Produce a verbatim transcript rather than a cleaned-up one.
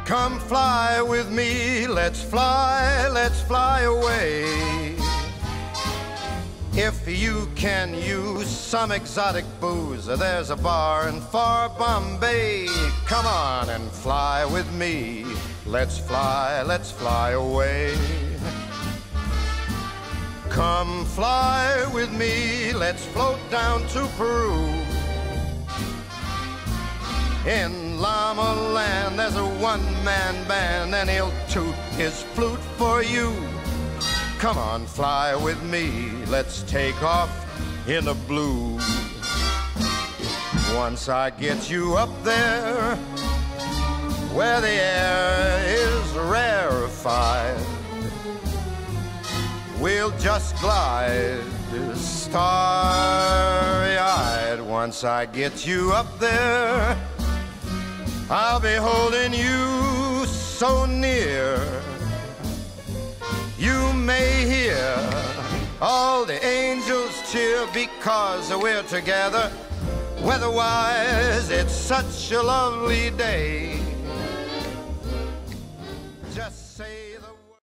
Come fly with me, let's fly, let's fly away. If you can use some exotic booze, there's a bar in far Bombay. Come on and fly with me, let's fly, let's fly away. Come fly with me, let's float down to Peru. In Llama Land there's a one-man band, and he'll toot his flute for you. Come on, fly with me, let's take off in the blue. Once I get you up there, where the air is rarefied, we'll just glide starry-eyed. Once I get you up there, I'll be holding you so near. You may hear all the angels cheer because we're together. Weather-wise, it's such a lovely day. Just